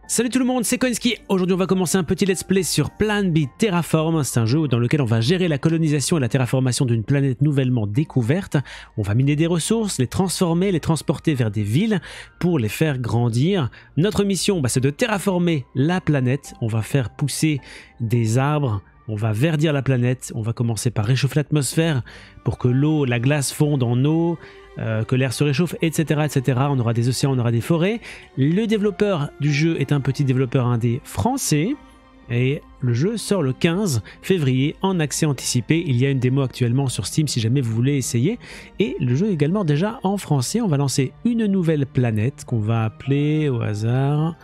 Salut tout le monde, c'est Koinski. Aujourd'hui on va commencer un petit let's play sur Plan B Terraform. C'est un jeu dans lequel on va gérer la colonisation et la terraformation d'une planète nouvellement découverte. On va miner des ressources, les transformer, les transporter vers des villes pour les faire grandir. Notre mission, c'est de terraformer la planète. On va faire pousser des arbres, on va verdir la planète. On va commencer par réchauffer l'atmosphère pour que l'eau, la glace fonde en eau, que l'air se réchauffe, etc., etc. On aura des océans, on aura des forêts. Le développeur du jeu est un petit développeur indé français et le jeu sort le 15 février en accès anticipé. Il y a une démo actuellement sur Steam si jamais vous voulez essayer. Et le jeu est également déjà en français. On va lancer une nouvelle planète qu'on va appeler au hasard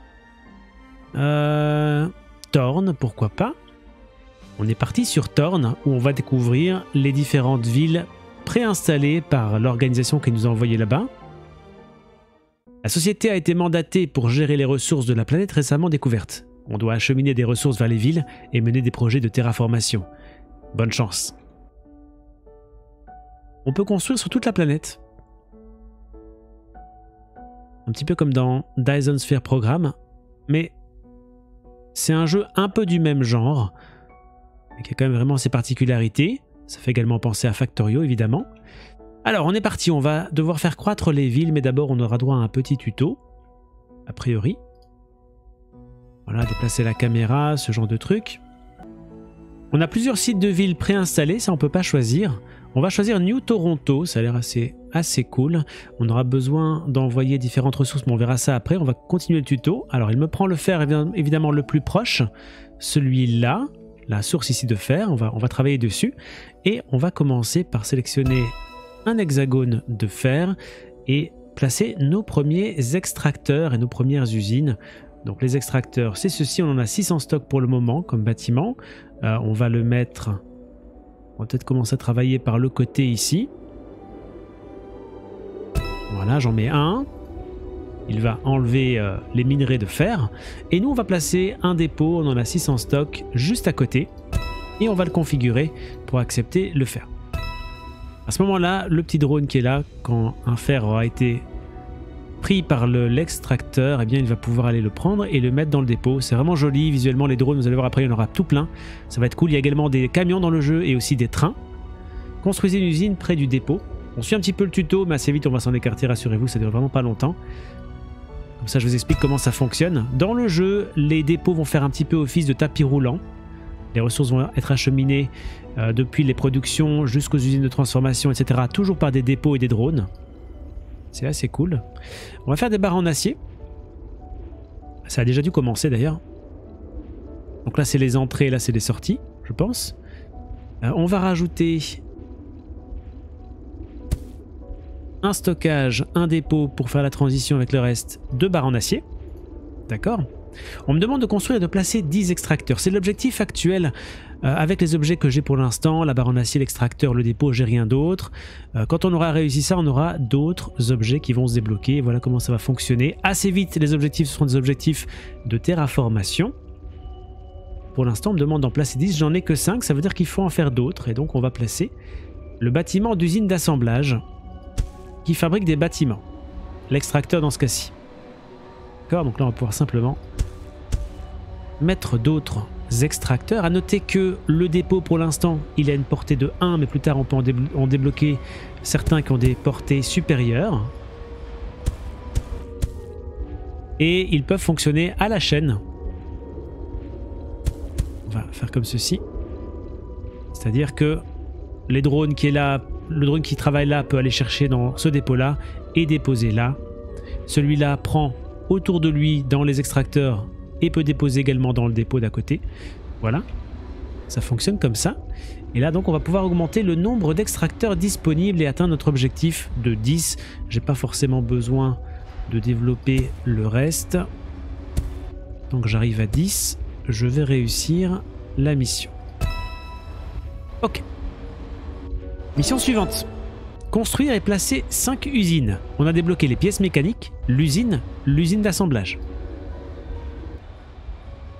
Thorn, pourquoi pas. On est parti sur Thorn où on va découvrir les différentes villes préinstallée par l'organisation qui nous a envoyé là-bas. La société a été mandatée pour gérer les ressources de la planète récemment découverte. On doit acheminer des ressources vers les villes et mener des projets de terraformation. Bonne chance. On peut construire sur toute la planète. Un petit peu comme dans Dyson Sphere Program, mais c'est un jeu un peu du même genre, mais qui a quand même vraiment ses particularités. Ça fait également penser à Factorio, évidemment. Alors, on est parti, on va devoir faire croître les villes, mais d'abord, on aura droit à un petit tuto, a priori. Voilà, déplacer la caméra, ce genre de truc. On a plusieurs sites de villes préinstallés, ça on peut pas choisir. On va choisir New Toronto, ça a l'air assez cool. On aura besoin d'envoyer différentes ressources, mais on verra ça après. On va continuer le tuto. Alors, il me prend le fer, évidemment, le plus proche, celui-là. La source ici de fer, on va travailler dessus et on va commencer par sélectionner un hexagone de fer et placer nos premiers extracteurs et nos premières usines. Donc les extracteurs, c'est ceci, on en a 6 en stock pour le moment comme bâtiment. On va le mettre, on va peut-être commencer à travailler par le côté ici. Voilà, j'en mets un. Il va enlever les minerais de fer. Et nous, on va placer un dépôt, on en a 6 en stock, juste à côté. Et on va le configurer pour accepter le fer. À ce moment-là, le petit drone qui est là, quand un fer aura été pris par l'extracteur, eh bien, il va pouvoir aller le prendre et le mettre dans le dépôt. C'est vraiment joli, visuellement, les drones, vous allez voir après, il y en aura tout plein. Ça va être cool. Il y a également des camions dans le jeu et aussi des trains. Construisez une usine près du dépôt. On suit un petit peu le tuto, mais assez vite, on va s'en écarter, rassurez-vous, ça ne dure vraiment pas longtemps. Comme ça, je vous explique comment ça fonctionne. Dans le jeu, les dépôts vont faire un petit peu office de tapis roulant. Les ressources vont être acheminées depuis les productions jusqu'aux usines de transformation, etc. Toujours par des dépôts et des drones. C'est assez cool. On va faire des barres en acier. Ça a déjà dû commencer d'ailleurs. Donc là, c'est les entrées, là, c'est les sorties, je pense. On va rajouter un stockage, un dépôt pour faire la transition avec le reste, 2 barres en acier. D'accord. On me demande de construire et de placer 10 extracteurs. C'est l'objectif actuel avec les objets que j'ai pour l'instant. La barre en acier, l'extracteur, le dépôt, j'ai rien d'autre. Quand on aura réussi ça, on aura d'autres objets qui vont se débloquer. Voilà comment ça va fonctionner. Assez vite, les objectifs seront des objectifs de terraformation. Pour l'instant, on me demande d'en placer 10. J'en ai que 5, ça veut dire qu'il faut en faire d'autres. Et donc, on va placer le bâtiment d'usine d'assemblage qui fabrique des bâtiments. L'extracteur dans ce cas-ci. D'accord, donc là on va pouvoir simplement mettre d'autres extracteurs. À noter que le dépôt pour l'instant il a une portée de 1, mais plus tard on peut en débloquer certains qui ont des portées supérieures. Et ils peuvent fonctionner à la chaîne. On va faire comme ceci. C'est-à-dire que les drones qui est là, le drone qui travaille là peut aller chercher dans ce dépôt-là et déposer là. Celui-là prend autour de lui dans les extracteurs et peut déposer également dans le dépôt d'à côté. Voilà, ça fonctionne comme ça. Et là donc on va pouvoir augmenter le nombre d'extracteurs disponibles et atteindre notre objectif de 10. J'ai pas forcément besoin de développer le reste. Donc j'arrive à 10, je vais réussir la mission. Ok. Mission suivante. Construire et placer 5 usines. On a débloqué les pièces mécaniques, l'usine d'assemblage.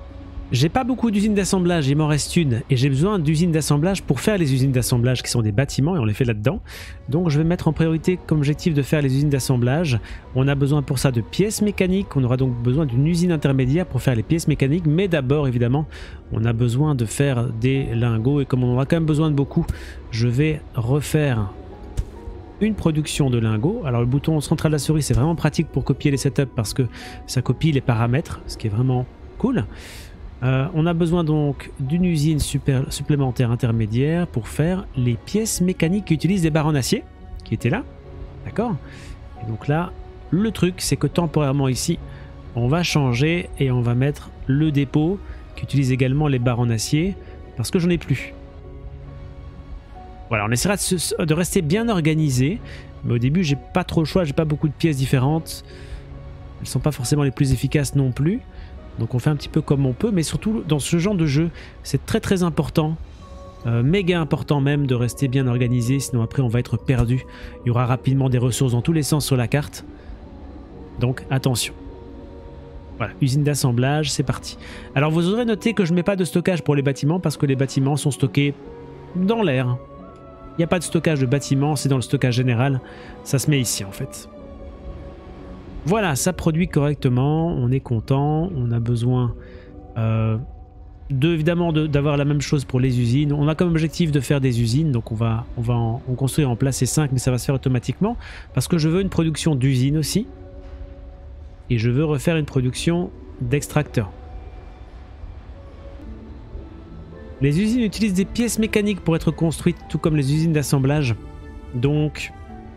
J'ai pas beaucoup d'usines d'assemblage, il m'en reste une, et j'ai besoin d'usines d'assemblage pour faire les usines d'assemblage qui sont des bâtiments, et on les fait là-dedans. Donc je vais mettre en priorité comme objectif de faire les usines d'assemblage. On a besoin pour ça de pièces mécaniques, on aura donc besoin d'une usine intermédiaire pour faire les pièces mécaniques, mais d'abord évidemment on a besoin de faire des lingots, et comme on en a quand même besoin de beaucoup, je vais refaire une production de lingots. Alors le bouton central de la souris c'est vraiment pratique pour copier les setups parce que ça copie les paramètres, ce qui est vraiment cool. On a besoin donc d'une usine supplémentaire intermédiaire pour faire les pièces mécaniques qui utilisent des barres en acier, qui étaient là, d'accord. Et donc là, le truc, c'est que temporairement ici, on va changer et on va mettre le dépôt qui utilise également les barres en acier, parce que j'en ai plus. Voilà, on essaiera de rester bien organisé, mais au début, j'ai pas trop le choix, j'ai pas beaucoup de pièces différentes. Elles sont pas forcément les plus efficaces non plus. Donc on fait un petit peu comme on peut, mais surtout dans ce genre de jeu, c'est très important, méga important même de rester bien organisé, sinon après on va être perdu. Il y aura rapidement des ressources dans tous les sens sur la carte, donc attention. Voilà, usine d'assemblage, c'est parti. Alors vous aurez noté que je ne mets pas de stockage pour les bâtiments, parce que les bâtiments sont stockés dans l'air. Il n'y a pas de stockage de bâtiments, c'est dans le stockage général, ça se met ici en fait. Voilà, ça produit correctement, on est content, on a besoin évidemment d'avoir la même chose pour les usines. On a comme objectif de faire des usines, donc on va en construire en placer 5, mais ça va se faire automatiquement, parce que je veux une production d'usines aussi, et je veux refaire une production d'extracteurs. Les usines utilisent des pièces mécaniques pour être construites, tout comme les usines d'assemblage, donc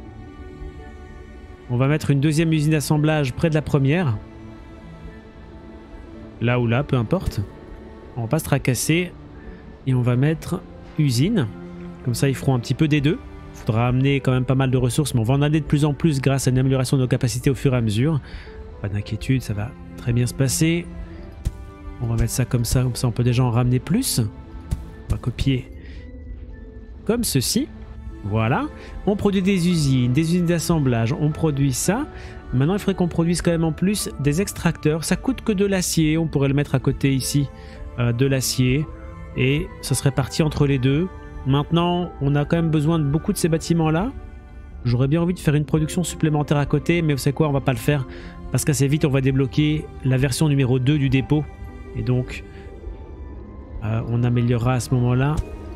on va mettre une deuxième usine d'assemblage près de la première. Là ou là, peu importe. On va pas se tracasser. Et on va mettre usine. Comme ça, ils feront un petit peu des deux. Il faudra amener quand même pas mal de ressources, mais on va en amener de plus en plus grâce à une amélioration de nos capacités au fur et à mesure. Pas d'inquiétude, ça va très bien se passer. On va mettre ça comme ça on peut déjà en ramener plus. On va copier comme ceci. Voilà, on produit des usines d'assemblage, on produit ça. Maintenant, il faudrait qu'on produise quand même en plus des extracteurs. Ça coûte que de l'acier, on pourrait le mettre à côté ici, de l'acier. Et ça serait parti entre les deux. Maintenant, on a quand même besoin de beaucoup de ces bâtiments-là. J'aurais bien envie de faire une production supplémentaire à côté, mais vous savez quoi, on va pas le faire. Parce qu'assez vite, on va débloquer la version numéro 2 du dépôt. Et donc, on améliorera à ce moment-là.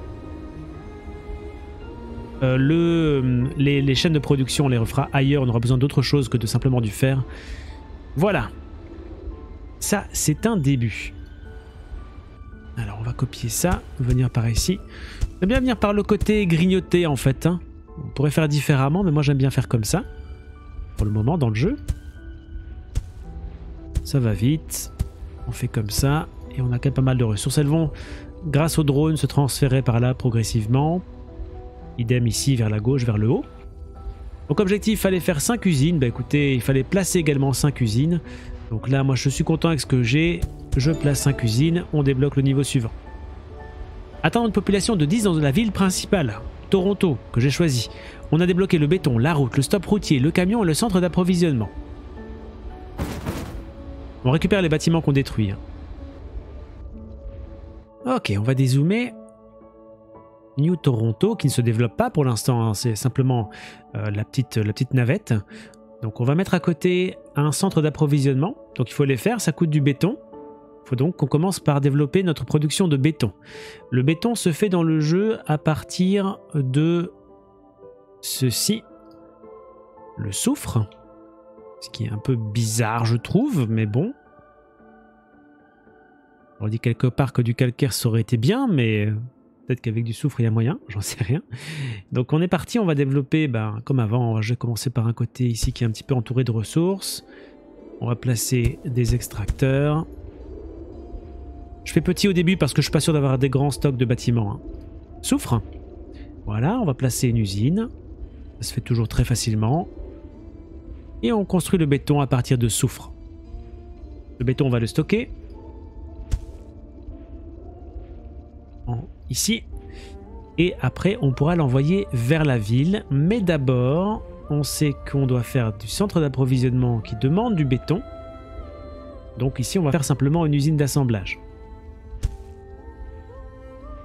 Les chaînes de production, on les refera ailleurs, on aura besoin d'autre chose que de simplement du fer. Voilà. Ça, c'est un début. Alors, on va copier ça, venir par ici. J'aime bien venir par le côté grignoté, en fait. Hein. On pourrait faire différemment, mais moi, j'aime bien faire comme ça. Pour le moment, dans le jeu. Ça va vite. On fait comme ça. Et on a quand même pas mal de ressources. Elles vont, grâce au drone, se transférer par là progressivement. Idem ici vers la gauche, vers le haut. Donc objectif, il fallait faire 5 usines. Bah écoutez, il fallait placer également 5 usines. Donc là, moi je suis content avec ce que j'ai. Je place 5 usines, on débloque le niveau suivant. Atteindre une population de 10 dans la ville principale, Toronto, que j'ai choisi. On a débloqué le béton, la route, le stop routier, le camion et le centre d'approvisionnement. On récupère les bâtiments qu'on détruit. Ok, on va dézoomer. New Toronto qui ne se développe pas pour l'instant, hein, c'est simplement la petite navette. Donc on va mettre à côté un centre d'approvisionnement, donc il faut les faire, ça coûte du béton. Il faut donc qu'on commence par développer notre production de béton. Le béton se fait dans le jeu à partir de ceci, le soufre, ce qui est un peu bizarre je trouve, mais bon. On dit quelque part que du calcaire ça aurait été bien, mais... peut-être qu'avec du soufre, il y a moyen, j'en sais rien. Donc on est parti, on va développer, comme avant, je vais commencer par un côté ici qui est un petit peu entouré de ressources. On va placer des extracteurs. Je fais petit au début parce que je suis pas sûr d'avoir des grands stocks de bâtiments. Hein. Soufre. Voilà, on va placer une usine. Ça se fait toujours très facilement. Et on construit le béton à partir de soufre. Le béton, on va le stocker. Ici, et après on pourra l'envoyer vers la ville, mais d'abord on sait qu'on doit faire du centre d'approvisionnement qui demande du béton, donc ici on va faire simplement une usine d'assemblage.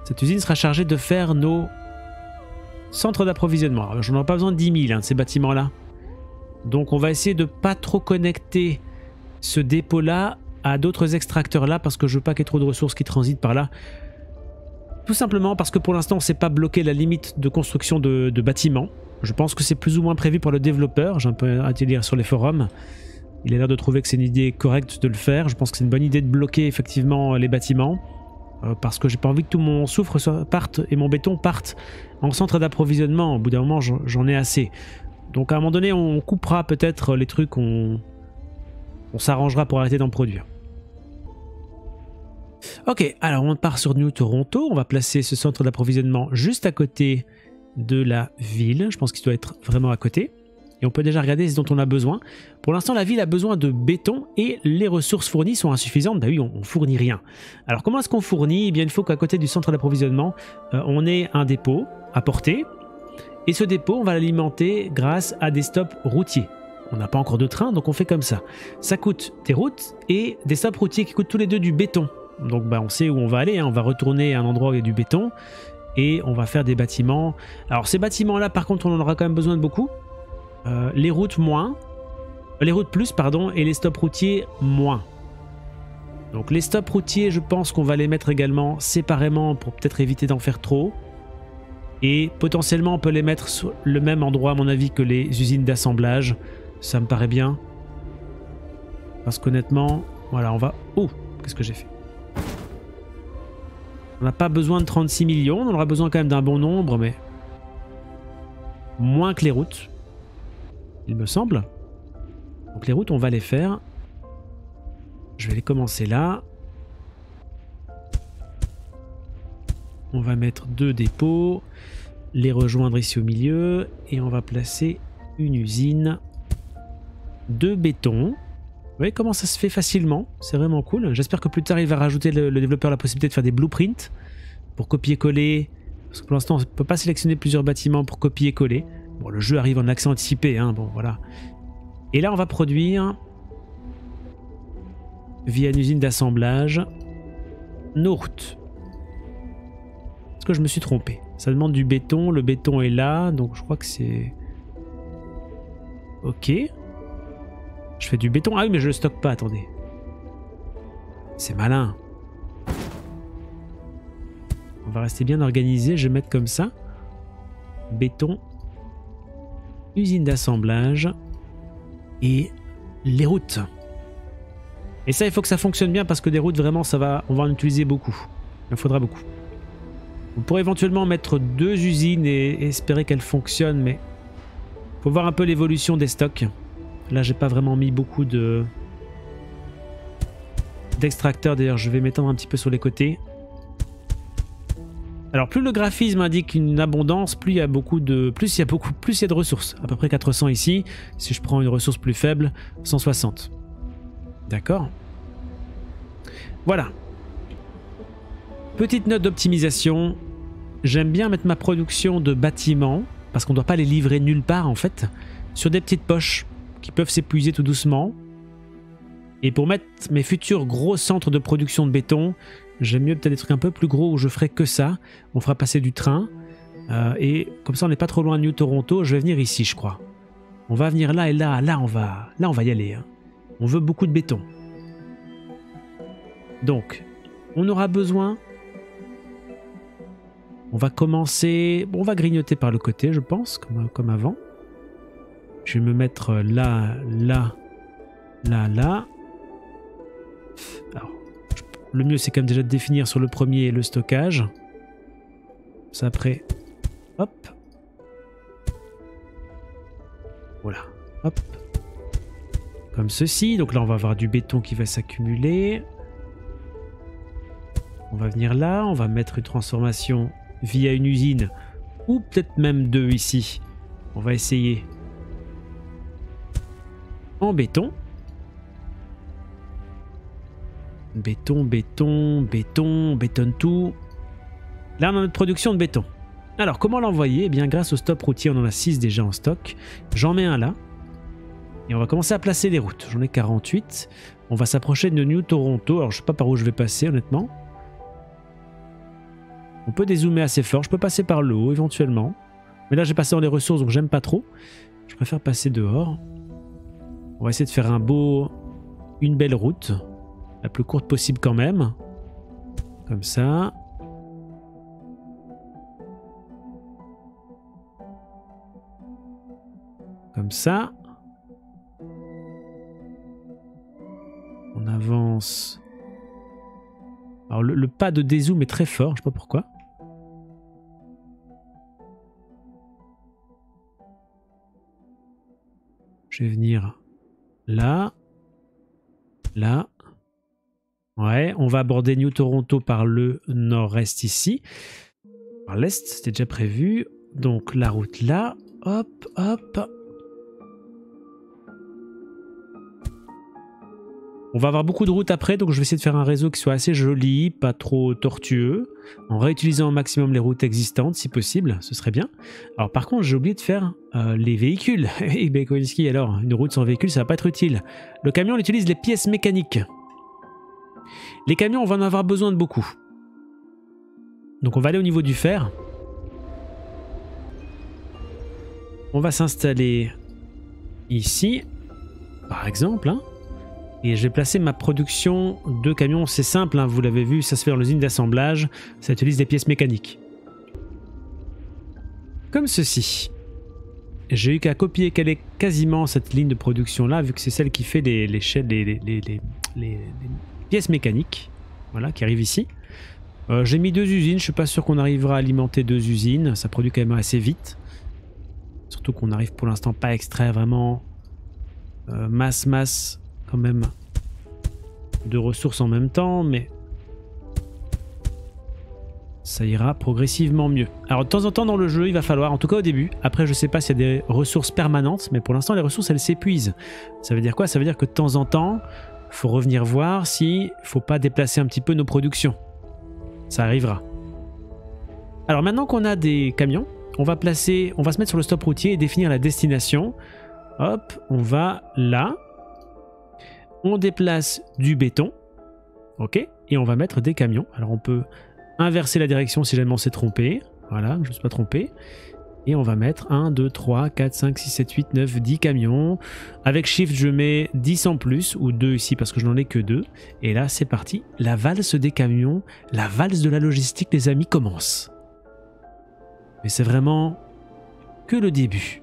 Cette usine sera chargée de faire nos centres d'approvisionnement. J'en aurai pas besoin de 10 000 de ces bâtiments-là. Donc on va essayer de pas trop connecter ce dépôt-là à d'autres extracteurs là parce que je veux pas qu'il y ait trop de ressources qui transitent par là. Tout simplement parce que pour l'instant on ne s'est pas bloqué la limite de construction de bâtiments. Je pense que c'est plus ou moins prévu par le développeur. J'ai un peu à lire sur les forums. Il a l'air de trouver que c'est une idée correcte de le faire. Je pense que c'est une bonne idée de bloquer effectivement les bâtiments. Parce que j'ai pas envie que tout mon soufre parte et mon béton parte en centre d'approvisionnement. Au bout d'un moment j'en ai assez. Donc à un moment donné on coupera peut-être les trucs, on s'arrangera pour arrêter d'en produire. Ok, alors on part sur New Toronto, on va placer ce centre d'approvisionnement juste à côté de la ville, je pense qu'il doit être vraiment à côté. Et on peut déjà regarder ce dont on a besoin. Pour l'instant, la ville a besoin de béton et les ressources fournies sont insuffisantes. Bah oui, on fournit rien. Alors comment est-ce qu'on fournit? Eh bien, il faut qu'à côté du centre d'approvisionnement, on ait un dépôt à porter. Et ce dépôt, on va l'alimenter grâce à des stops routiers. On n'a pas encore de train, donc on fait comme ça. Ça coûte des routes et des stops routiers qui coûtent tous les deux du béton. Donc bah, on sait où on va aller, hein. On va retourner à un endroit où il y a du béton et on va faire des bâtiments. Alors ces bâtiments-là, par contre, on en aura quand même besoin de beaucoup. Les routes moins, les routes plus, pardon, et les stops routiers moins. Donc les stops routiers, je pense qu'on va les mettre également séparément pour peut-être éviter d'en faire trop. Et potentiellement, on peut les mettre sur le même endroit, à mon avis, que les usines d'assemblage. Ça me paraît bien. Parce qu'honnêtement, voilà, on va... Oh, qu'est-ce que j'ai fait? On n'a pas besoin de 36 millions, on aura besoin quand même d'un bon nombre, mais... moins que les routes, il me semble. Donc les routes, on va les faire. Je vais les commencer là. On va mettre 2 dépôts, les rejoindre ici au milieu, et on va placer une usine de béton. Vous voyez comment ça se fait facilement, c'est vraiment cool. J'espère que plus tard il va rajouter le développeur la possibilité de faire des blueprints pour copier-coller. Parce que pour l'instant on ne peut pas sélectionner plusieurs bâtiments pour copier-coller. Bon, le jeu arrive en accès anticipé, hein, bon voilà. Et là on va produire, via une usine d'assemblage, nos routes. Est-ce que je me suis trompé? Ça demande du béton, le béton est là, donc je crois que c'est... Ok. Je fais du béton. Ah oui, mais je le stocke pas, attendez. C'est malin. On va rester bien organisé, je vais mettre comme ça. Béton. Usine d'assemblage. Et les routes. Et ça, il faut que ça fonctionne bien parce que des routes, vraiment, ça va, on va en utiliser beaucoup. Il en faudra beaucoup. On pourrait éventuellement mettre 2 usines et espérer qu'elles fonctionnent, mais faut voir un peu l'évolution des stocks. Là, j'ai pas vraiment mis beaucoup d'extracteurs. D'ailleurs, je vais m'étendre un petit peu sur les côtés. Alors, plus le graphisme indique une abondance, plus il y a de ressources. À peu près 400 ici. Si je prends une ressource plus faible, 160. D'accord. Voilà. Petite note d'optimisation. J'aime bien mettre ma production de bâtiments, parce qu'on ne doit pas les livrer nulle part en fait, sur des petites poches qui peuvent s'épuiser tout doucement. Et pour mettre mes futurs gros centres de production de béton, j'aime mieux peut-être des trucs un peu plus gros où je ferai que ça. On fera passer du train. Et comme ça on n'est pas trop loin de New Toronto. Je vais venir ici, je crois. On va venir là et là on va y aller. Hein. On veut beaucoup de béton. Donc, on aura besoin... On va commencer... Bon, on va grignoter par le côté, je pense, comme avant. Je vais me mettre là, là, là, là. Alors, le mieux, c'est quand même déjà de définir sur le premier le stockage. Ça, après, hop. Voilà, hop. Comme ceci. Donc là, on va avoir du béton qui va s'accumuler. On va venir là, on va mettre une transformation via une usine, ou peut-être même 2 ici. On va essayer en béton. Béton, béton, béton, bétonne tout. Là, on a notre production de béton. Alors, comment l'envoyer? Eh bien, grâce au stop routier, on en a 6 déjà en stock. J'en mets un là. Et on va commencer à placer les routes. J'en ai 48. On va s'approcher de New Toronto. Alors, je sais pas par où je vais passer, honnêtement. On peut dézoomer assez fort. Je peux passer par le haut éventuellement. Mais là, j'ai passé dans les ressources, donc j'aime pas trop. Je préfère passer dehors. On va essayer de faire une belle route. La plus courte possible quand même. Comme ça. Comme ça. On avance. Alors le pas de dézoom est très fort, je sais pas pourquoi. Je vais venir là. Là. Ouais, on va aborder New Toronto par le nord-est ici. Par l'est, c'était déjà prévu. Donc la route là. Hop, hop. On va avoir beaucoup de routes après, donc je vais essayer de faire un réseau qui soit assez joli, pas trop tortueux, en réutilisant au maximum les routes existantes si possible, ce serait bien. Alors par contre, j'ai oublié de faire les véhicules. Et Bekoinski, alors, une route sans véhicule, ça va pas être utile. Le camion, on utilise les pièces mécaniques. Les camions, on va en avoir besoin de beaucoup. Donc on va aller au niveau du fer. On va s'installer ici, par exemple, hein. Et je vais placer ma production de camions. C'est simple, hein, vous l'avez vu, ça se fait dans l'usine d'assemblage. Ça utilise des pièces mécaniques. Comme ceci. J'ai eu qu'à copier quasiment cette ligne de production-là, vu que c'est celle qui fait les pièces mécaniques. Voilà, qui arrivent ici. J'ai mis 2 usines. Je suis pas sûr qu'on arrivera à alimenter 2 usines. Ça produit quand même assez vite. Surtout qu'on n'arrive pour l'instant pas à extraire vraiment masse quand même de ressources en même temps, mais ça ira progressivement mieux. Alors de temps en temps dans le jeu, il va falloir, en tout cas au début, après je sais pas s'il y a des ressources permanentes, mais pour l'instant les ressources elles s'épuisent. Ça veut dire quoi? Ça veut dire que de temps en temps, il faut revenir voir s'il ne faut pas déplacer un petit peu nos productions. Ça arrivera. Alors maintenant qu'on a des camions, on va se mettre sur le stop routier et définir la destination. Hop, on va là. On déplace du béton, ok, et on va mettre des camions. Alors on peut inverser la direction si jamais on s'est trompé. Voilà, je ne me suis pas trompé. Et on va mettre 1, 2, 3, 4, 5, 6, 7, 8, 9, 10 camions. Avec Shift, je mets 10 en plus, ou 2 ici parce que je n'en ai que 2. Et là, c'est parti. La valse des camions, la valse de la logistique, les amis, commence. Mais c'est vraiment que le début.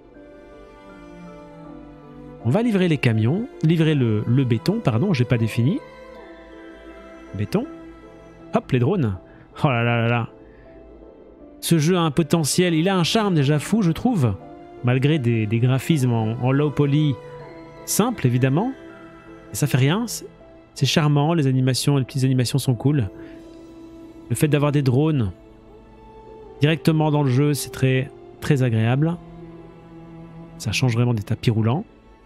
On va livrer les camions, livrer le béton, pardon, j'ai pas défini. Béton. Hop, les drones. Oh là là là là. Ce jeu a un potentiel, il a un charme déjà fou, je trouve. Malgré des graphismes en low poly simples, évidemment. Et ça fait rien, c'est charmant, les petites animations sont cool. Le fait d'avoir des drones directement dans le jeu, c'est très, très agréable. Ça change vraiment des tapis roulants.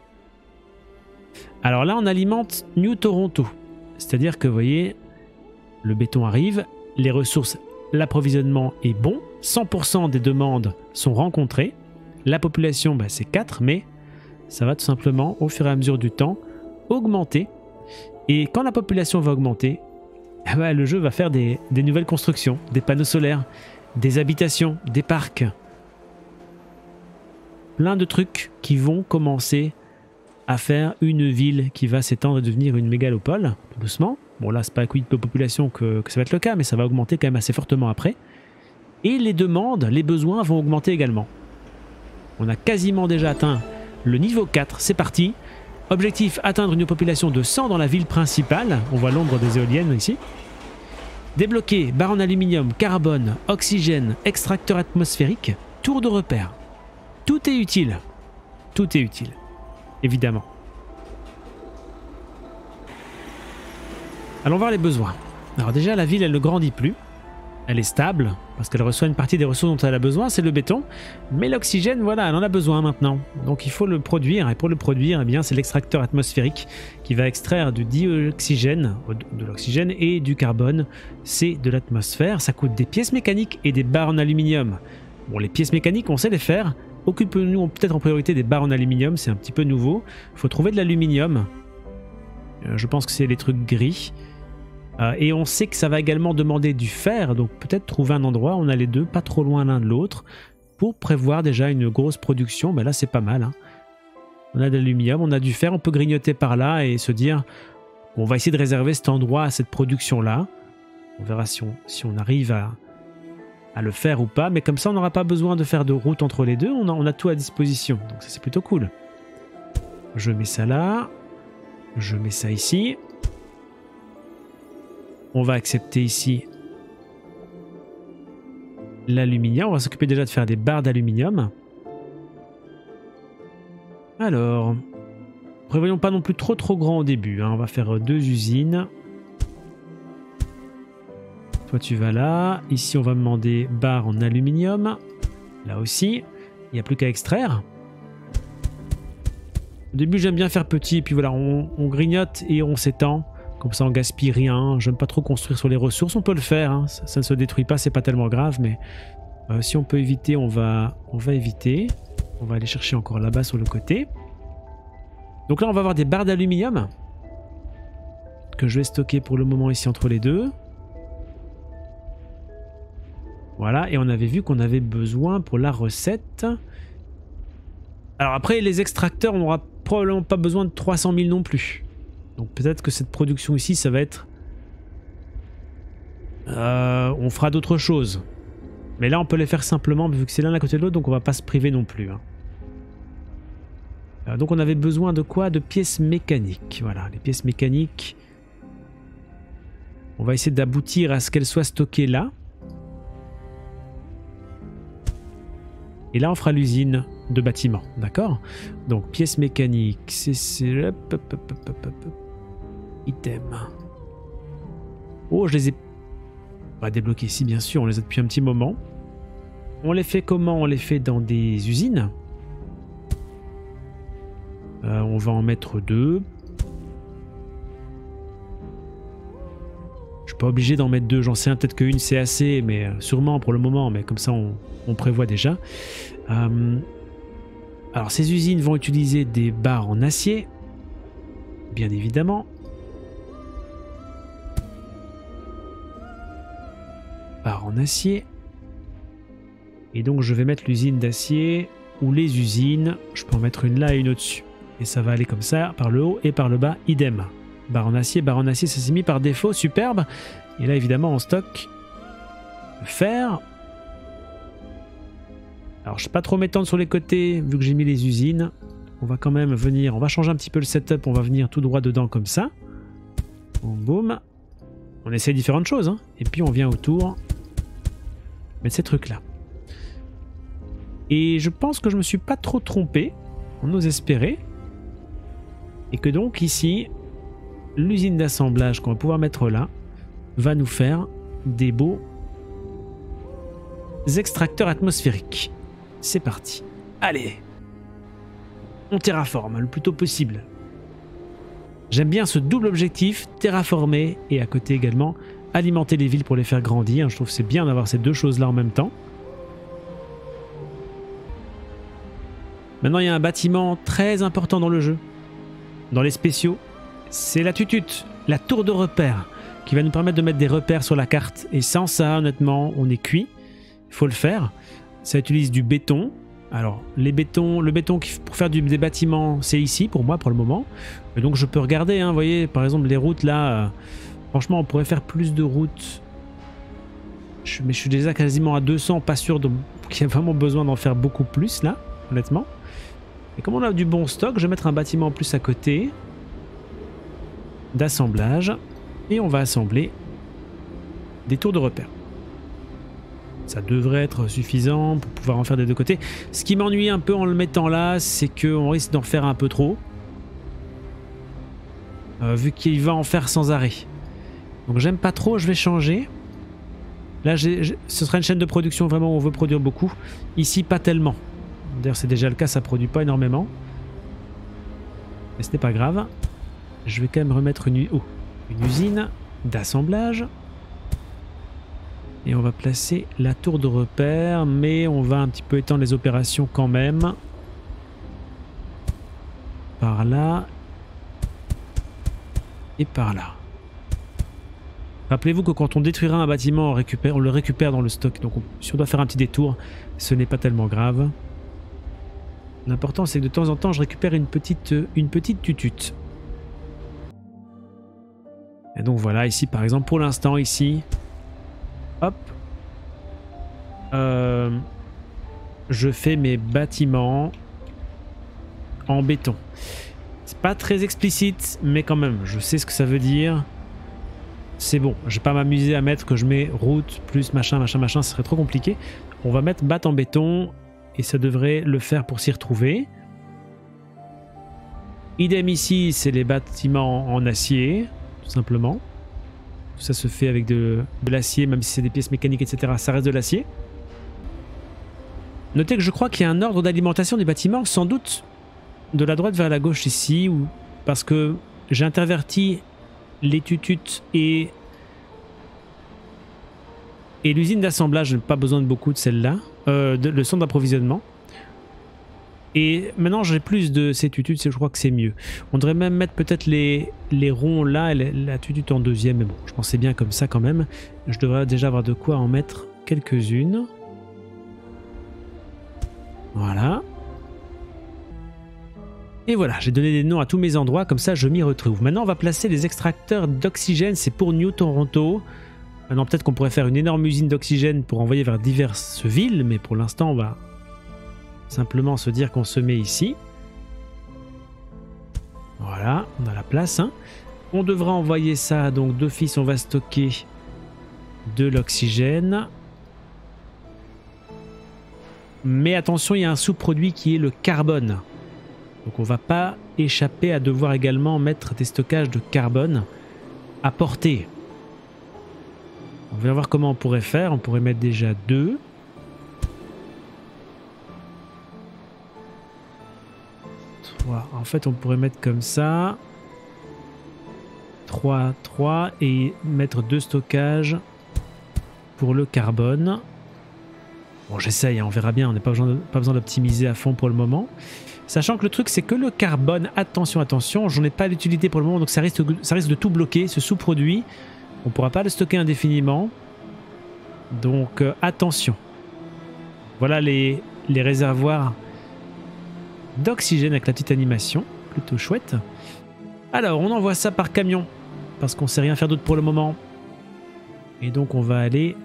Alors là, on alimente New Toronto. C'est-à-dire que, vous voyez, le béton arrive, les ressources, l'approvisionnement est bon, 100% des demandes sont rencontrées. La population, bah, c'est 4, mais ça va tout simplement, au fur et à mesure du temps, augmenter. Et quand la population va augmenter, bah, le jeu va faire des nouvelles constructions, des panneaux solaires, des habitations, des parcs. Plein de trucs qui vont commencer à faire une ville qui va s'étendre et devenir une mégalopole, tout doucement. Bon là, c'est pas à coup de population que ça va être le cas, mais ça va augmenter quand même assez fortement après. Et les demandes, les besoins vont augmenter également. On a quasiment déjà atteint le niveau 4, c'est parti. Objectif, atteindre une population de 100 dans la ville principale. On voit l'ombre des éoliennes ici. Débloquer barre en aluminium, carbone, oxygène, extracteur atmosphérique, tour de repère. Tout est utile. Tout est utile. Évidemment. Allons voir les besoins. Alors déjà, la ville, elle ne grandit plus. Elle est stable, parce qu'elle reçoit une partie des ressources dont elle a besoin, c'est le béton. Mais l'oxygène, voilà, elle en a besoin maintenant. Donc il faut le produire, et pour le produire, eh bien, c'est l'extracteur atmosphérique qui va extraire du dioxygène, de l'oxygène et du carbone. C'est de l'atmosphère, ça coûte des pièces mécaniques et des barres en aluminium. Bon, les pièces mécaniques, on sait les faire. Occupons-nous peut-être en priorité des barres en aluminium, c'est un petit peu nouveau. Il faut trouver de l'aluminium. Je pense que c'est les trucs gris. Et on sait que ça va également demander du fer, donc peut-être trouver un endroit où on a les deux, pas trop loin l'un de l'autre, pour prévoir déjà une grosse production. Ben là c'est pas mal, hein. On a de l'aluminium, on a du fer, on peut grignoter par là et se dire on va essayer de réserver cet endroit à cette production-là. On verra si on arrive à le faire ou pas, mais comme ça on n'aura pas besoin de faire de route entre les deux, on a tout à disposition, donc ça c'est plutôt cool. Je mets ça là, je mets ça ici. On va accepter ici l'aluminium, on va s'occuper déjà de faire des barres d'aluminium. Alors, prévoyons pas non plus trop grand au début, hein. On va faire 2 usines. Toi tu vas là, ici on va demander barres en aluminium, là aussi, il n'y a plus qu'à extraire. Au début j'aime bien faire petit, puis voilà, on grignote et on s'étend, comme ça on gaspille rien. J'aime pas trop construire sur les ressources, on peut le faire, hein. Ça ne se détruit pas, c'est pas tellement grave, mais si on peut éviter, on va éviter. On va aller chercher encore là-bas sur le côté. Donc là on va avoir des barres d'aluminium que je vais stocker pour le moment ici entre les deux. Voilà, et on avait vu qu'on avait besoin pour la recette. Alors après, les extracteurs, on n'aura probablement pas besoin de 300 000 non plus. Donc peut-être que cette production ici, ça va être... on fera d'autres choses. Mais là, on peut les faire simplement, vu que c'est l'un à côté de l'autre, donc on va pas se priver non plus, hein. Donc on avait besoin de quoi? De pièces mécaniques. Voilà, les pièces mécaniques. On va essayer d'aboutir à ce qu'elles soient stockées là. Et là, on fera l'usine de bâtiment, d'accord? Donc, pièces mécaniques, c'est... Item. Oh, je les ai... On va débloquer ici, bien sûr, on les a depuis un petit moment. On les fait comment? On les fait dans des usines. On va en mettre 2. Je suis pas obligé d'en mettre 2, j'en sais un, peut-être qu'une c'est assez, mais sûrement pour le moment, mais comme ça on prévoit déjà. Alors ces usines vont utiliser des barres en acier, bien évidemment. Barres en acier. Et donc je vais mettre l'usine d'acier, ou les usines, je peux en mettre une là et une au-dessus. Et ça va aller comme ça, par le haut et par le bas, idem. Barre en acier, ça s'est mis par défaut, superbe. Et là évidemment on stocke le fer. Alors je ne vais pas trop m'étendre sur les côtés vu que j'ai mis les usines. On va quand même venir, on va changer un petit peu le setup, on va venir tout droit dedans comme ça. Boum boum. On essaie différentes choses, hein. Et puis on vient autour mettre ces trucs là. Et je pense que je me suis pas trop trompé, on ose espérer. Et que donc ici, l'usine d'assemblage qu'on va pouvoir mettre là va nous faire des beaux extracteurs atmosphériques. C'est parti. Allez, on terraforme le plus tôt possible. J'aime bien ce double objectif, terraformer et à côté également alimenter les villes pour les faire grandir. Je trouve que c'est bien d'avoir ces deux choses là en même temps. Maintenant il y a un bâtiment très important dans le jeu, dans les spéciaux, c'est la tutute, la tour de repère, qui va nous permettre de mettre des repères sur la carte. Et sans ça, honnêtement, on est cuit. Il faut le faire. Ça utilise du béton. Alors, le béton pour faire des bâtiments, c'est ici pour moi pour le moment. Et donc je peux regarder, hein, vous voyez, par exemple les routes là. Franchement, on pourrait faire plus de routes. Mais je suis déjà quasiment à 200, pas sûr qu'il y a vraiment besoin d'en faire beaucoup plus là, honnêtement. Et comme on a du bon stock, je vais mettre un bâtiment en plus à côté d'assemblage et on va assembler des tours de repère. Ça devrait être suffisant pour pouvoir en faire des deux côtés. Ce qui m'ennuie un peu en le mettant là, c'est qu'on risque d'en faire un peu trop. Vu qu'il va en faire sans arrêt. Donc j'aime pas trop, je vais changer. Là, ce sera une chaîne de production vraiment où on veut produire beaucoup. Ici, pas tellement. D'ailleurs, c'est déjà le cas, ça produit pas énormément. Mais ce n'est pas grave. Je vais quand même remettre une usine d'assemblage. Et on va placer la tour de repère, mais on va un petit peu étendre les opérations quand même. Par là. Et par là. Rappelez-vous que quand on détruira un bâtiment, on le récupère dans le stock. Donc si on doit faire un petit détour, ce n'est pas tellement grave. L'important c'est que de temps en temps je récupère une petite tutute. Et donc voilà, ici par exemple, pour l'instant ici, hop, je fais mes bâtiments en béton. C'est pas très explicite, mais quand même, je sais ce que ça veut dire. C'est bon, je vais pas m'amuser à mettre que je mets route plus machin, machin, machin, ce serait trop compliqué. On va mettre batte en béton et ça devrait le faire pour s'y retrouver. Idem ici, c'est les bâtiments en acier, tout simplement. Tout ça se fait avec de l'acier, même si c'est des pièces mécaniques, etc. Ça reste de l'acier. Notez que je crois qu'il y a un ordre d'alimentation des bâtiments, sans doute de la droite vers la gauche ici, parce que j'ai interverti les tututes et l'usine d'assemblage. Je n'ai pas besoin de beaucoup de celle-là, le centre d'approvisionnement. Et maintenant j'ai plus de ces tututes, je crois que c'est mieux. On devrait même mettre peut-être les ronds là et la tutute en deuxième, mais bon, je pensais bien comme ça quand même. Je devrais déjà avoir de quoi en mettre quelques-unes. Voilà. Et voilà, j'ai donné des noms à tous mes endroits, comme ça je m'y retrouve. Maintenant on va placer les extracteurs d'oxygène, c'est pour New Toronto. Maintenant peut-être qu'on pourrait faire une énorme usine d'oxygène pour envoyer vers diverses villes, mais pour l'instant on va simplement se dire qu'on se met ici. Voilà, on a la place. Hein. On devra envoyer ça, donc d'office on va stocker de l'oxygène. Mais attention, il y a un sous-produit qui est le carbone. Donc on va pas échapper à devoir également mettre des stockages de carbone à portée. On va voir comment on pourrait faire. On pourrait mettre déjà 2. En fait, on pourrait mettre comme ça. 3, 3 et mettre 2 stockages pour le carbone. Bon, j'essaye, hein, on verra bien. On n'a pas besoin d'optimiser à fond pour le moment. Sachant que le truc, c'est que le carbone, attention, attention, j'en ai pas l'utilité pour le moment, donc ça risque de tout bloquer, ce sous-produit. On ne pourra pas le stocker indéfiniment. Donc, attention. Voilà les réservoirs d'oxygène avec la petite animation, plutôt chouette. Alors on envoie ça par camion parce qu'on sait rien faire d'autre pour le moment, et donc on va aller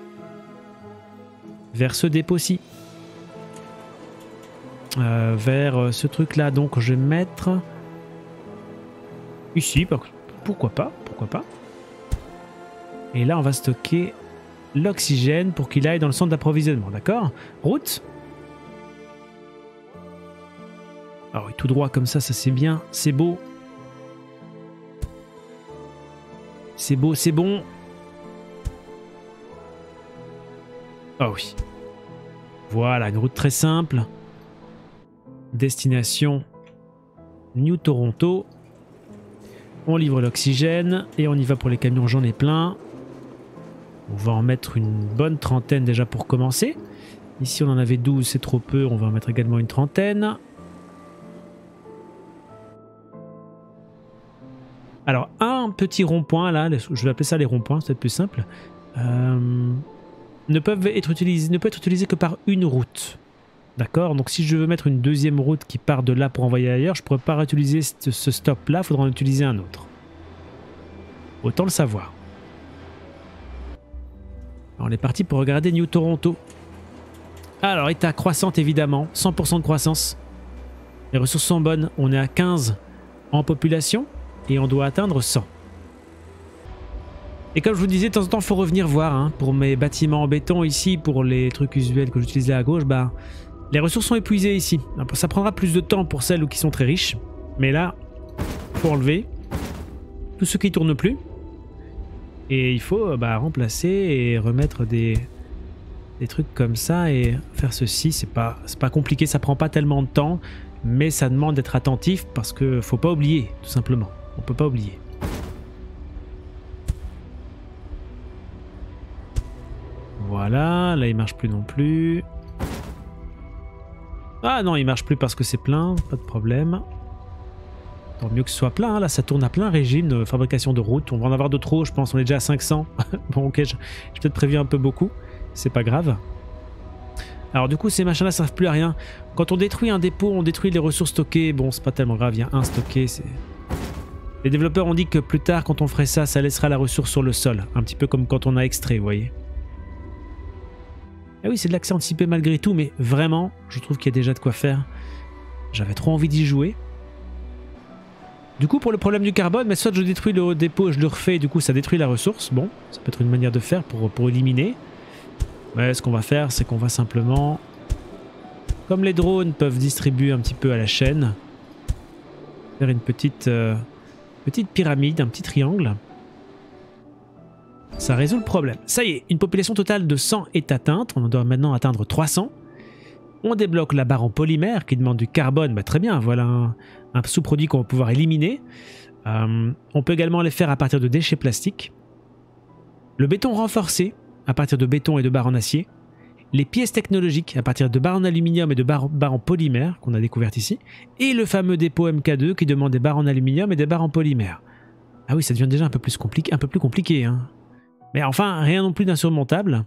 vers ce dépôt-ci, vers ce truc là. Donc je vais mettre ici, pourquoi pas, et là on va stocker l'oxygène pour qu'il aille dans le centre d'approvisionnement, d'accord? Route. Ah oui, tout droit comme ça c'est bien, c'est beau. C'est beau, c'est bon. Ah oui. Voilà, une route très simple. Destination New Toronto. On livre l'oxygène et on y va pour les camions, j'en ai plein. On va en mettre une bonne trentaine déjà pour commencer. Ici on en avait 12, c'est trop peu, on va en mettre également une trentaine. Alors, un petit rond-point, là, je vais appeler ça les ronds-points, c'est peut-être plus simple, ne peut être utilisé que par une route. D'accord? Donc si je veux mettre une deuxième route qui part de là pour envoyer ailleurs, je ne pourrais pas réutiliser ce stop-là, il faudra en utiliser un autre. Autant le savoir. Alors, on est parti pour regarder New Toronto. Alors, état croissante évidemment, 100% de croissance. Les ressources sont bonnes, on est à 15 en population. Et on doit atteindre 100. Et comme je vous disais, de temps en temps, il faut revenir voir. Hein, pour mes bâtiments en béton ici, pour les trucs usuels que j'utilisais à gauche, bah, les ressources sont épuisées ici. Ça prendra plus de temps pour celles qui sont très riches. Mais là, il faut enlever tout ce qui ne tourne plus. Et il faut remplacer et remettre des trucs comme ça et faire ceci. C'est pas compliqué, ça prend pas tellement de temps. Mais ça demande d'être attentif parce qu'il ne faut pas oublier, tout simplement. On peut pas oublier. Voilà, là il marche plus non plus. Ah non, il marche plus parce que c'est plein, pas de problème. Tant mieux que ce soit plein, hein. Là ça tourne à plein régime de fabrication de routes. On va en avoir de trop, je pense, on est déjà à 500. Bon ok, j'ai peut-être prévu un peu beaucoup, c'est pas grave. Alors du coup ces machins là servent plus à rien. Quand on détruit un dépôt, on détruit les ressources stockées. Bon c'est pas tellement grave, il y a un stocké. Les développeurs ont dit que plus tard quand on ferait ça, ça laissera la ressource sur le sol. Un petit peu comme quand on a extrait, vous voyez. Ah oui c'est de l'accès anticipé malgré tout, mais vraiment je trouve qu'il y a déjà de quoi faire. J'avais trop envie d'y jouer. Du coup pour le problème du carbone, mais soit je détruis le dépôt et je le refais et du coup ça détruit la ressource. Bon, ça peut être une manière de faire pour éliminer. Mais ce qu'on va faire, c'est qu'on va simplement, comme les drones peuvent distribuer un petit peu à la chaîne, faire une petite pyramide, un petit triangle. Ça résout le problème. Ça y est, une population totale de 100 est atteinte. On doit maintenant atteindre 300. On débloque la barre en polymère qui demande du carbone. Bah, très bien, voilà un sous-produit qu'on va pouvoir éliminer. On peut également les faire à partir de déchets plastiques. Le béton renforcé à partir de béton et de barres en acier. Les pièces technologiques à partir de barres en aluminium et de barres en polymère qu'on a découvertes ici. Et le fameux dépôt MK2 qui demande des barres en aluminium et des barres en polymère. Ah oui, ça devient déjà un peu plus compliqué. Hein. Mais enfin, rien non plus d'insurmontable.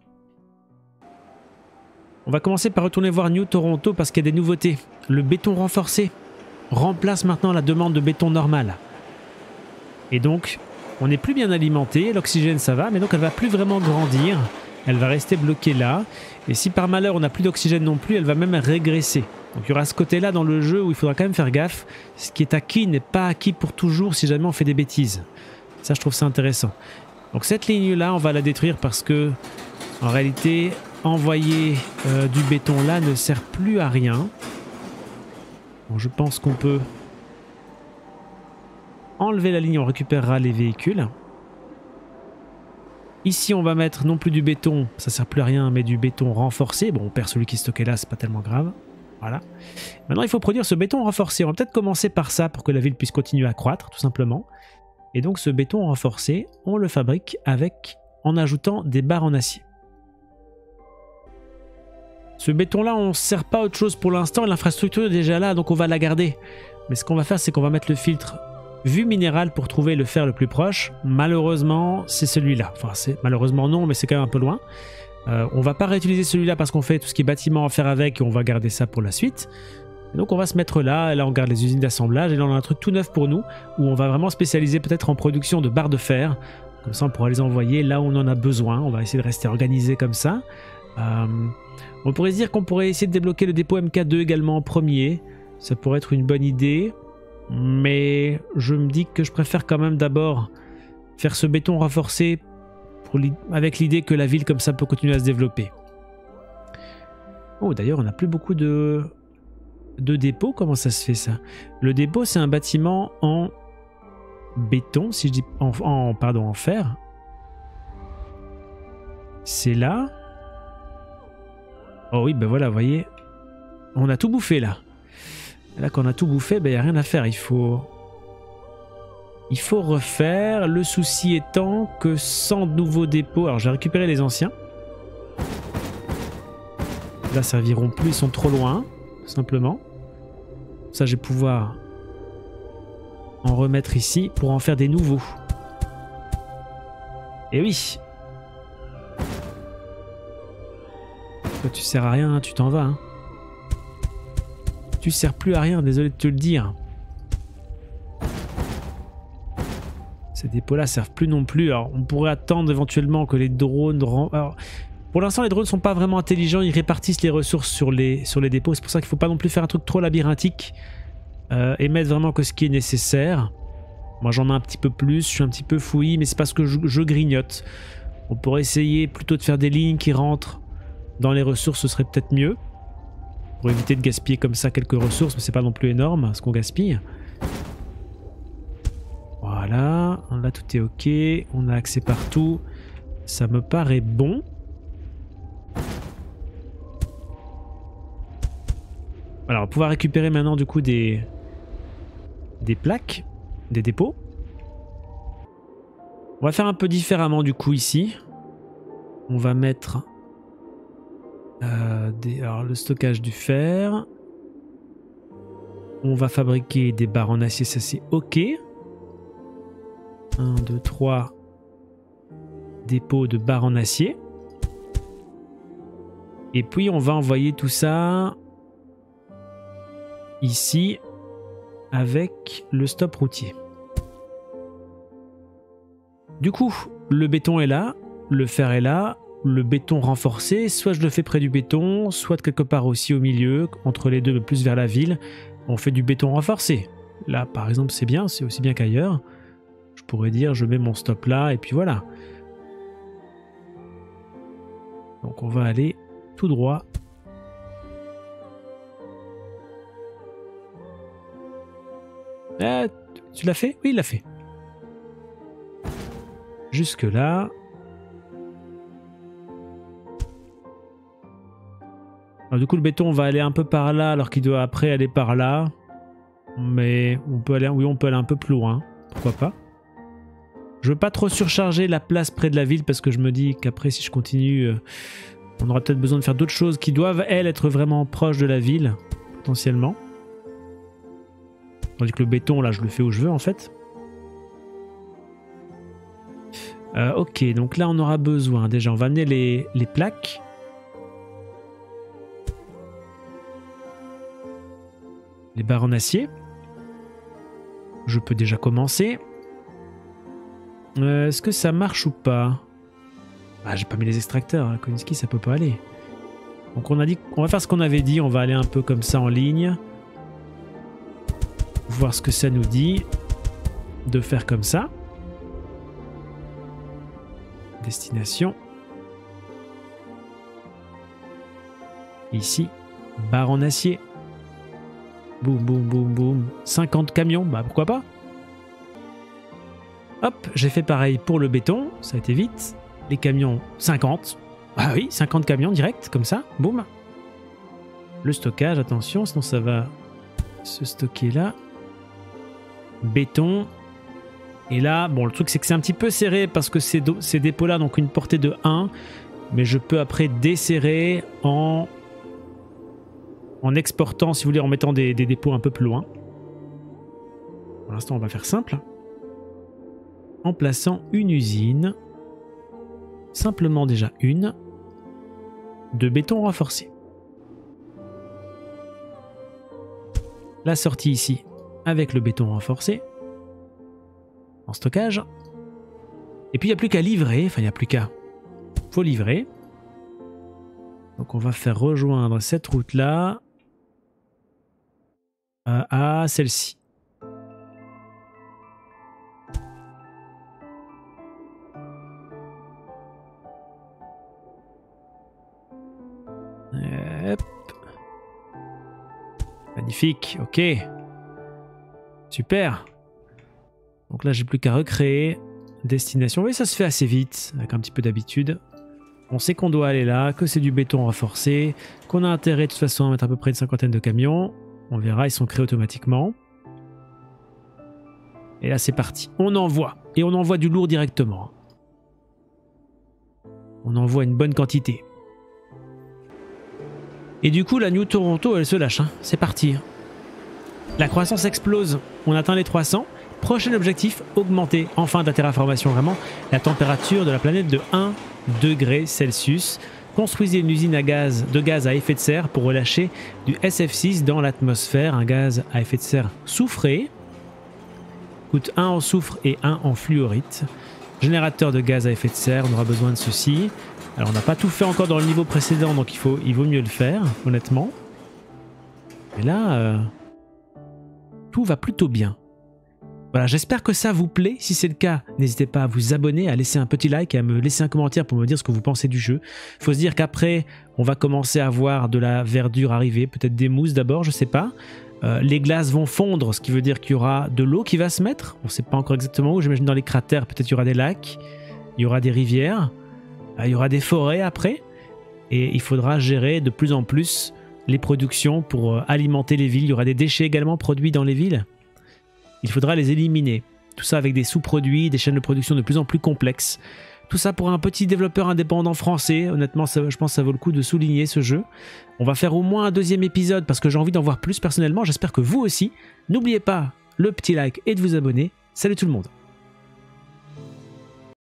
On va commencer par retourner voir New Toronto parce qu'il y a des nouveautés. Le béton renforcé remplace maintenant la demande de béton normal. Et donc, on n'est plus bien alimenté, l'oxygène ça va, mais donc elle va plus vraiment grandir. Elle va rester bloquée là. Et si par malheur on n'a plus d'oxygène non plus, elle va même régresser. Donc il y aura ce côté-là dans le jeu où il faudra quand même faire gaffe. Ce qui est acquis n'est pas acquis pour toujours si jamais on fait des bêtises. Ça je trouve ça intéressant. Donc cette ligne-là, on va la détruire parce que, en réalité, envoyer du béton là ne sert plus à rien. Bon, je pense qu'on peut enlever la ligne, on récupérera les véhicules. Ici, on va mettre non plus du béton, ça sert plus à rien, mais du béton renforcé. Bon, on perd celui qui est stocké là, c'est pas tellement grave. Voilà. Maintenant, il faut produire ce béton renforcé. On va peut-être commencer par ça pour que la ville puisse continuer à croître, tout simplement. Et donc, ce béton renforcé, on le fabrique en ajoutant des barres en acier. Ce béton-là, on ne sert pas à autre chose pour l'instant. L'infrastructure est déjà là, donc on va la garder. Mais ce qu'on va faire, c'est qu'on va mettre le filtre vue minérale pour trouver le fer le plus proche. Malheureusement, c'est celui-là. Enfin, malheureusement non, mais c'est quand même un peu loin. On va pas réutiliser celui-là parce qu'on fait tout ce qui est bâtiment à faire avec et on va garder ça pour la suite. Et donc on va se mettre là, et là on garde les usines d'assemblage et là on a un truc tout neuf pour nous où on va vraiment spécialiser peut-être en production de barres de fer. Comme ça on pourra les envoyer là où on en a besoin. On va essayer de rester organisé comme ça. On pourrait se dire qu'on pourrait essayer de débloquer le dépôt MK2 également en premier. Ça pourrait être une bonne idée. Mais je me dis que je préfère quand même d'abord faire ce béton renforcé avec l'idée que la ville comme ça peut continuer à se développer. Oh d'ailleurs on n'a plus beaucoup de dépôts. Comment ça se fait ça? Le dépôt c'est un bâtiment en béton, si je dis en fer. C'est là. Oh oui ben voilà, vous voyez, on a tout bouffé là. Là, quand on a tout bouffé, il n'y a rien à faire. Il faut refaire. Le souci étant que sans nouveaux dépôts... Alors, j'ai récupéré les anciens. Là, ça serviront plus. Ils sont trop loin, tout simplement. Ça, je vais pouvoir en remettre ici pour en faire des nouveaux. Et oui. Toi, tu sers à rien, tu t'en vas, hein. Tu sers plus à rien, désolé de te le dire. Ces dépôts-là servent plus non plus. Alors, on pourrait attendre éventuellement que les drones... Alors, pour l'instant, les drones sont pas vraiment intelligents. Ils répartissent les ressources sur les dépôts. C'est pour ça qu'il faut pas non plus faire un truc trop labyrinthique. Et mettre vraiment que ce qui est nécessaire. Moi, j'en mets un petit peu plus. Je suis un petit peu fouillis, mais c'est parce que je grignote. On pourrait essayer plutôt de faire des lignes qui rentrent dans les ressources. Ce serait peut-être mieux. Pour éviter de gaspiller comme ça quelques ressources, mais c'est pas non plus énorme ce qu'on gaspille. Voilà, là tout est ok, on a accès partout, ça me paraît bon. Alors, on va pouvoir récupérer maintenant du coup des plaques, des dépôts. On va faire un peu différemment du coup ici. On va mettre... alors le stockage du fer. On va fabriquer des barres en acier, ça c'est ok. 1, 2, 3 dépôts de barres en acier. Et puis on va envoyer tout ça ici avec le stop routier. Du coup, le béton est là, le fer est là, le béton renforcé, soit je le fais près du béton, soit quelque part aussi au milieu, entre les deux, mais plus vers la ville, on fait du béton renforcé. Là, par exemple, c'est bien, c'est aussi bien qu'ailleurs. Je pourrais dire, je mets mon stop là, et puis voilà. Donc on va aller tout droit. Ah, tu l'as fait? Oui, il l'a fait. Jusque là. Alors, du coup, le béton va aller un peu par là, alors qu'il doit après aller par là. Mais on peut aller, oui, on peut aller un peu plus loin. Pourquoi pas? Je veux pas trop surcharger la place près de la ville parce que je me dis qu'après, si je continue, on aura peut-être besoin de faire d'autres choses qui doivent, elles, être vraiment proches de la ville, potentiellement. Tandis que le béton, là, je le fais où je veux, en fait. Ok, donc là, on aura besoin. Déjà, on va amener les plaques. Les barres en acier. Je peux déjà commencer. Est-ce que ça marche ou pas? Ah, j'ai pas mis les extracteurs. Hein. Koninski, ça peut pas aller. Donc on a dit qu'on va faire ce qu'on avait dit. On va aller un peu comme ça en ligne. Voir ce que ça nous dit. De faire comme ça. Destination. Ici. Barre en acier. Boum, boum, boum, boum. 50 camions, bah pourquoi pas. Hop, j'ai fait pareil pour le béton, ça a été vite. Les camions, 50. Ah oui, 50 camions direct, comme ça, boum. Le stockage, attention, sinon ça va se stocker là. Béton. Et là, bon, le truc c'est que c'est un petit peu serré parce que ces dépôts-là, donc une portée de 1. Mais je peux après desserrer en exportant, si vous voulez, en mettant des dépôts un peu plus loin. Pour l'instant, on va faire simple. En plaçant une usine, simplement déjà une, de béton renforcé. La sortie ici, avec le béton renforcé, en stockage. Et puis, il n'y a plus qu'à livrer, enfin, il n'y a plus qu'à... faut livrer. Donc, on va faire rejoindre cette route-là à celle-ci. Hop. Magnifique, ok. Super. Donc là, j'ai plus qu'à recréer destination. Oui, ça se fait assez vite, avec un petit peu d'habitude. On sait qu'on doit aller là, que c'est du béton renforcé, qu'on a intérêt de toute façon à mettre à peu près une cinquantaine de camions. On verra, ils sont créés automatiquement. Et là, c'est parti. On envoie. Et on envoie du lourd directement. On envoie une bonne quantité. Et du coup, la New Toronto, elle se lâche. Hein. C'est parti. La croissance explose. On atteint les 300. Prochain objectif, augmenter, enfin de la terraformation vraiment, la température de la planète de 1 degré Celsius. Construisez une usine de gaz à effet de serre pour relâcher du SF6 dans l'atmosphère, un gaz à effet de serre soufré. Coûte 1 en soufre et 1 en fluorite. Générateur de gaz à effet de serre, on aura besoin de ceci. Alors on n'a pas tout fait encore dans le niveau précédent, donc il vaut mieux le faire, honnêtement. Mais là, tout va plutôt bien. Voilà, j'espère que ça vous plaît. Si c'est le cas, n'hésitez pas à vous abonner, à laisser un petit like et à me laisser un commentaire pour me dire ce que vous pensez du jeu. Il faut se dire qu'après, on va commencer à voir de la verdure arriver, peut-être des mousses d'abord, je sais pas. Les glaces vont fondre, ce qui veut dire qu'il y aura de l'eau qui va se mettre. On ne sait pas encore exactement où, j'imagine dans les cratères, peut-être il y aura des lacs, il y aura des rivières, il y aura des forêts après. Et il faudra gérer de plus en plus les productions pour alimenter les villes. Il y aura des déchets également produits dans les villes. Il faudra les éliminer. Tout ça avec des sous-produits, des chaînes de production de plus en plus complexes. Tout tout ça pour un petit développeur indépendant français. Honnêtement, je pense que ça vaut le coup de souligner ce jeu. On va faire au moins un deuxième épisode parce que j'ai envie d'en voir plus personnellement. J'espère que vous aussi. N'oubliez pas le petit like et de vous abonner. Salut tout le monde.